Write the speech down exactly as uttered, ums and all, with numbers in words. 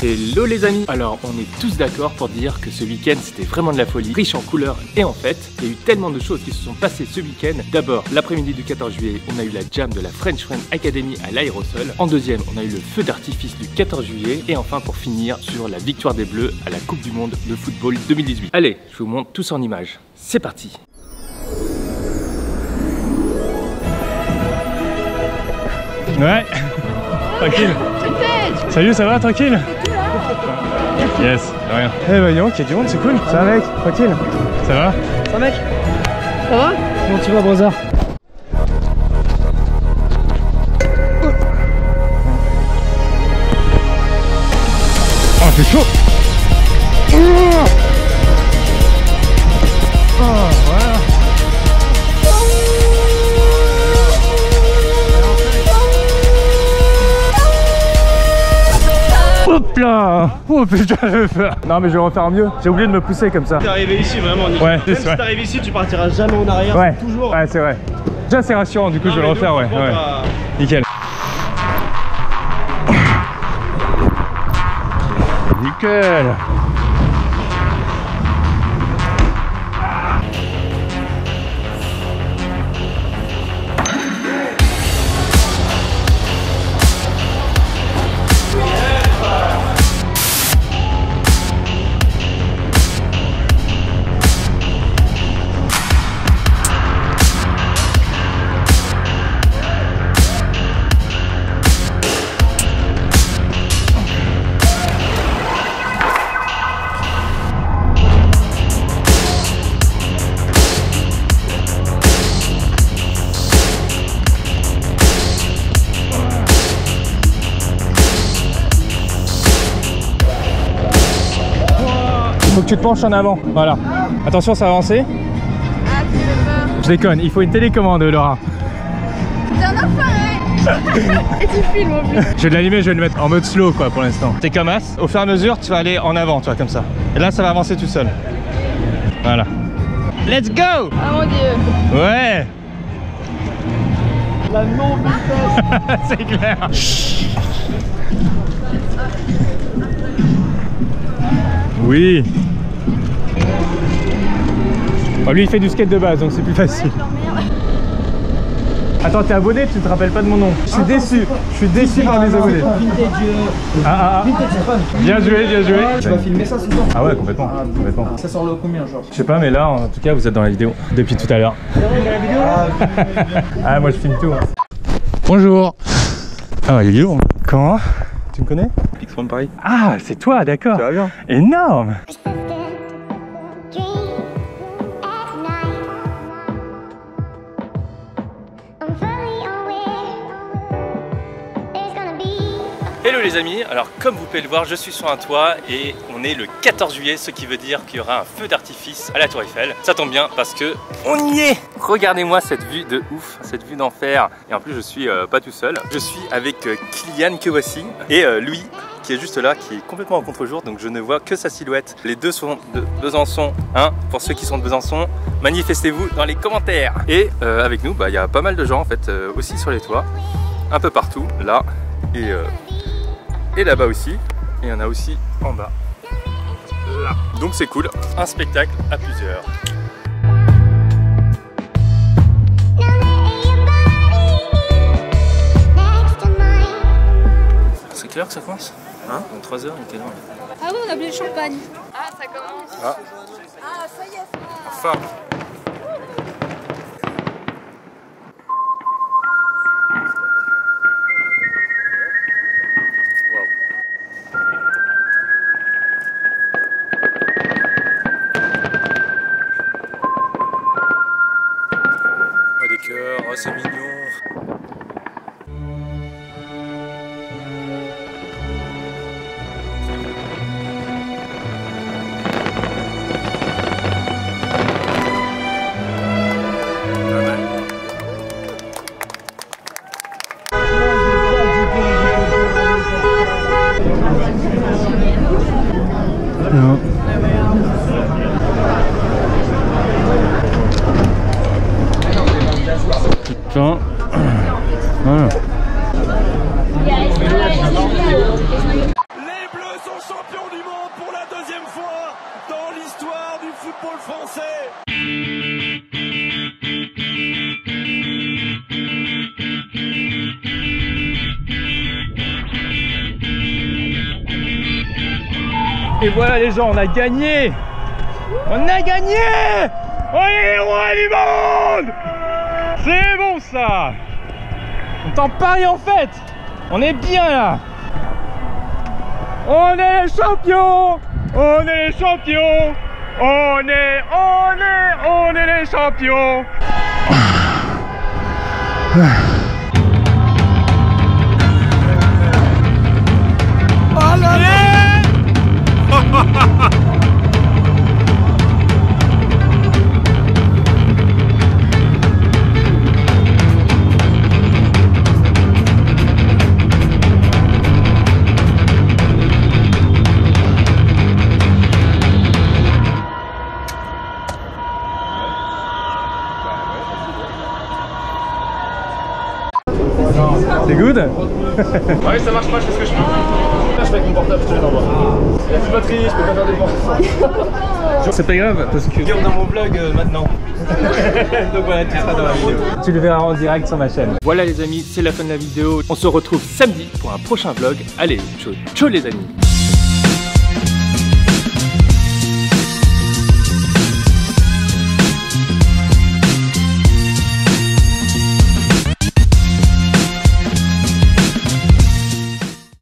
Hello les amis. Alors on est tous d'accord pour dire que ce week-end c'était vraiment de la folie, riche en couleurs et en fêtes. Il y a eu tellement de choses qui se sont passées ce week-end. D'abord l'après-midi du quatorze juillet, on a eu la jam de la French Friend Academy à l'aérosol. En deuxième, on a eu le feu d'artifice du quatorze juillet. Et enfin pour finir sur la victoire des Bleus à la Coupe du Monde de football deux mille dix-huit. Allez, je vous montre tout ça en images. C'est parti. Ouais. Tranquille. Salut, ça va, tranquille? Yes, de rien. Eh bah dis donc, il y a du monde, c'est cool. Ça va mec, tranquille. Ça va? Ça va mec? Ça va? Comment tu vas, Brosa? Oh, c'est chaud. Oh, voilà. Hop là! Oh putain, je vais faire. Non mais je vais refaire mieux. J'ai oublié de me pousser comme ça. T'es arrivé ici vraiment nickel. Ouais, même si t'arrives ici, tu partiras jamais en arrière. Ouais, toujours. Ouais, c'est vrai. Déjà c'est rassurant, du coup non, je vais le refaire, ouais. ouais. À... Nickel. Nickel. Faut que tu te penches en avant, voilà. Attention, ça va avancer. Ah, tu fais peur. Je déconne, il faut une télécommande, Laura. T'es un enfoiré. Et tu filmes en plus. Je vais l'allumer, je vais le mettre en mode slow quoi pour l'instant. T'es comme As, au fur et à mesure, tu vas aller en avant, tu vois, comme ça. Et là, ça va avancer tout seul. Voilà. Let's go! Ah mon dieu. Ouais! La non-vitesse. C'est clair. Oui. Oh, lui il fait du skate de base donc c'est plus facile. Attends, t'es abonné, tu te rappelles pas de mon nom. Je suis déçu, je suis déçu par mes abonnés. Ah ah ah. Bien joué, bien joué. Tu vas filmer ça ce soir? Ah ouais, complètement, complètement. Ça sort le combien genre? Je sais pas, mais là en tout cas vous êtes dans la vidéo depuis tout à l'heure. Ah moi je filme tout. Bonjour. Ah il est lourd. Comment? Tu me connais? Pix from Paris. Ah c'est toi, d'accord. Ça va bien? Énorme. Hello les amis, alors comme vous pouvez le voir, je suis sur un toit et on est le quatorze juillet, ce qui veut dire qu'il y aura un feu d'artifice à la Tour Eiffel. Ça tombe bien parce que on y est. Regardez-moi cette vue de ouf, cette vue d'enfer. Et en plus je suis euh, pas tout seul, je suis avec euh, Kylian que voici et euh, Louis qui est juste là, qui est complètement en contre-jour, donc je ne vois que sa silhouette. Les deux sont de Besançon, hein. Pour ceux qui sont de Besançon, manifestez-vous dans les commentaires. Et euh, avec nous, bah, y a pas mal de gens en fait euh, aussi sur les toits, un peu partout, là et euh, et là-bas aussi, et il y en a aussi en bas, là. Donc c'est cool, un spectacle à plusieurs. C'est clair que ça commence? Hein? Dans trois heures, il était là. Ah oui, on a bu le champagne. Ah, ça commence. Ah, Ah, ça y est. enfin. Oh, c'est mignon. Non. Putain. Voilà. Les Bleus sont Et voilà les gens, on a gagné. On a gagné. On est les rois du monde. C'est bon ça. On est en Paris en fait. On est bien là. On est les champions. On est les champions. On est, on est, on est les champions. Oh là là. C'est good. Ouais, ça marche pas, je fais ce que je peux. Là, je fais avec mon portable, je te l'envoie. Il y a plus de batterie, je peux pas faire des portes. C'est pas grave parce que Viens dans mon vlog euh, maintenant. Donc voilà, tu seras dans la vidéo. tu le verras en direct sur ma chaîne. Voilà les amis, c'est la fin de la vidéo. On se retrouve samedi pour un prochain vlog. Allez, ciao, ciao les amis.